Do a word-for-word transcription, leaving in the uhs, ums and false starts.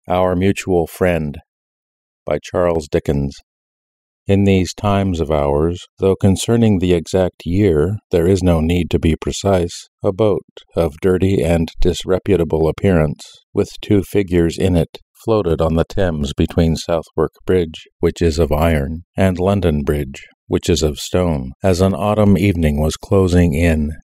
Our Mutual Friend by Charles Dickens. In these times of ours, though concerning the exact year there is no need to be precise, a boat of dirty and disreputable appearance, with two figures in it, floated on the Thames between Southwark Bridge, which is of iron, and London Bridge, which is of stone, as an autumn evening was closing in,